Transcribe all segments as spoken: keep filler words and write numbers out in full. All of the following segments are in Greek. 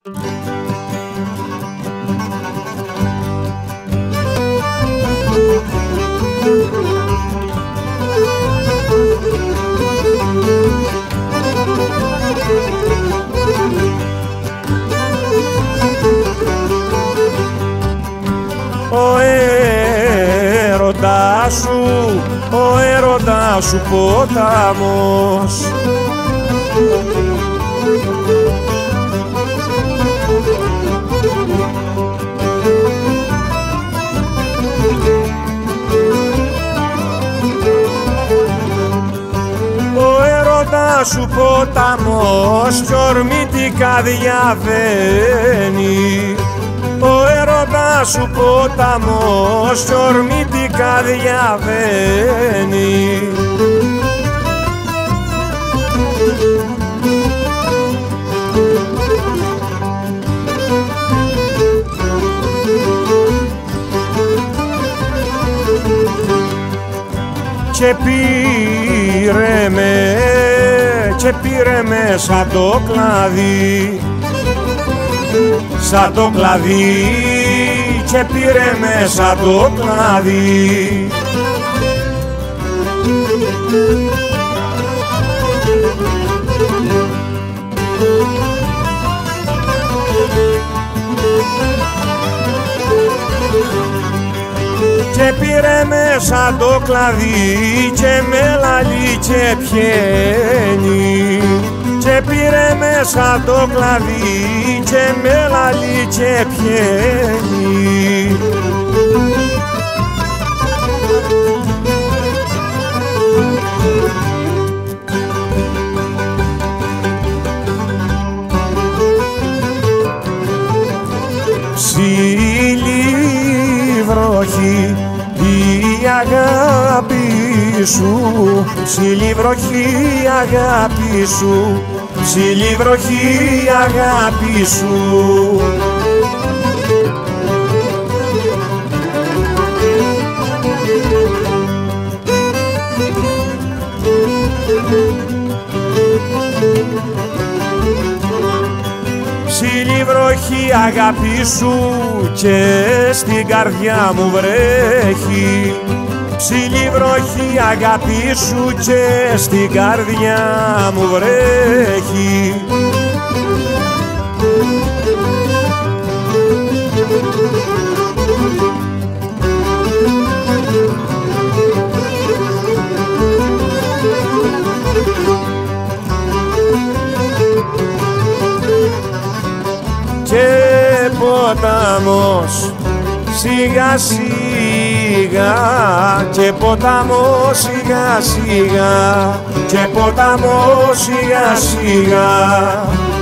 Ο έρωτάς σου, ο έρωτάς σου ποταμός, ο έρωτάς σου ποταμός κι ορμητικά διαβαίνει. Ο έρωτας σου ποταμός κι ορμητικά διαβαίνει. Και πήρε με, και πήρε με σαν το κλαδί, σαν το κλαδί, και πήρε με σαν το κλαδί. Και πήρε μέσα το κλαδί και με λαλεί και πιένει. Και πήρε μέσα το κλαδί και με λαλεί και πιένει. Ψήλη βροχή η αγάπη σου, ψήλη βροχή η αγάπη σου, ψήλη βροχή η αγάπη σου. Ψήλη βροχή αγάπη σου και στην καρδιά μου βρέχει. Ψήλη βροχή αγάπη σου και στην καρδιά μου βρέχει. Και ποταμός σιγά σιγά, και ποταμός σιγά σιγά, και ποταμός σιγά σιγά.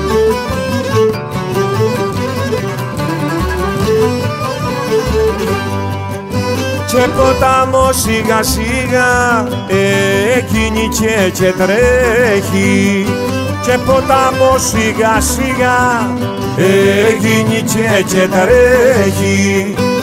Και ποταμός σιγά σιγά εκκινικέ και τρέχει. Και ποταμός σιγά σιγά εκκινικέ και τρέχει.